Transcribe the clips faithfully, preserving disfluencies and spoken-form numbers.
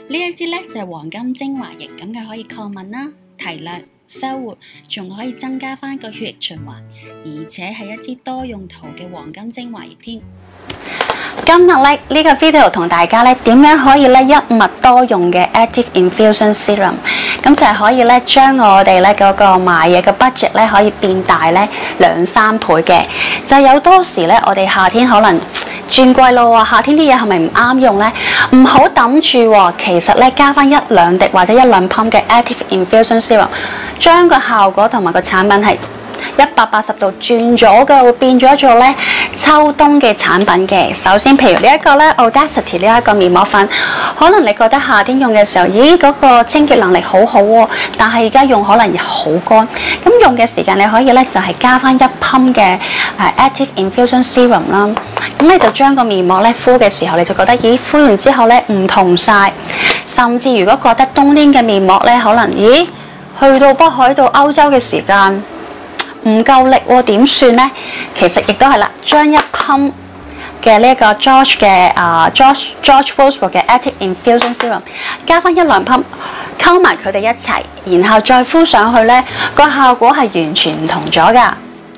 呢一支咧就係黃金精華液，咁佢可以抗敏啦、提亮、修活，仲可以增加翻個血液循環，而且係一支多用途嘅黃金精華液添。 今日咧呢個 video 同大家咧點樣可以咧一物多用嘅 Active Infusion Serum， 咁就係可以咧將我哋咧嗰個買嘢嘅 budget 咧可以變大咧兩三倍嘅。就有多時咧我哋夏天可能轉季咯喎，夏天啲嘢係咪唔啱用呢？唔好抌住喎，其實咧加翻一兩滴或者一兩泵嘅 Active Infusion Serum， 將個效果同埋個產品係一百八十度轉咗嘅，會變咗做咧秋冬嘅產品嘅。首先，譬如呢一個咧 Audacity 呢一個面膜粉，可能你覺得夏天用嘅時候，咦嗰個清潔能力好好喎，但係而家用可能好乾。咁用嘅時間你可以咧就係加翻一泵嘅誒 Active Infusion Serum 啦。咁你就將個面膜咧敷嘅時候，你就覺得咦敷完之後咧唔同晒。甚至如果覺得冬天嘅面膜咧，可能咦去到北海道歐洲嘅時間唔夠力喎，點算呢？其實亦都係啦，將一泵嘅呢一個 George 嘅啊 George George Boswell 嘅 Active Infusion Serum， 加翻一兩泵，溝埋佢哋一齊，然後再敷上去呢，個效果係完全唔同咗㗎。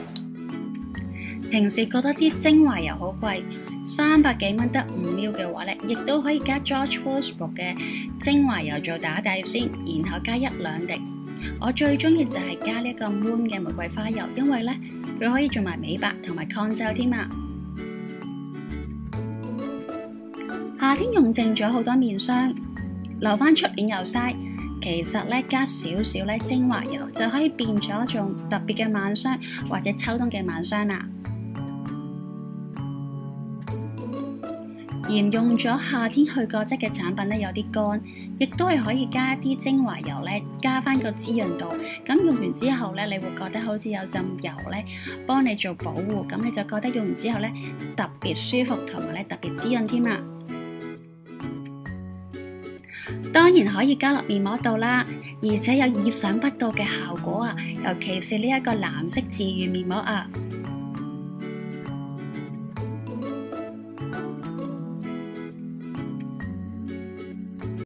平時覺得啲精華油好貴，三百幾蚊得五 ml 嘅話咧，亦都可以加 George Boswell 嘅精華油做打底先，然後加一兩滴。我最中意就係加呢一個 Moon 嘅玫瑰花油，因為咧佢可以做埋美白同埋抗皺添啊！夏天用剩咗好多面霜，留翻出年又嘥。其實咧加少少咧精華油就可以變咗一種特別嘅晚霜，或者秋冬嘅晚霜啦。嫌用咗夏天去角質嘅產品咧有啲乾，亦都係可以加一啲精華油咧，加翻個滋潤度。咁用完之後咧，你會覺得好似有陣油咧幫你做保護，咁你就覺得用完之後咧特別舒服，同埋咧特別滋潤添啊！當然可以加落面膜度啦，而且有意想不到嘅效果啊！尤其是呢一個藍色治癒面膜啊！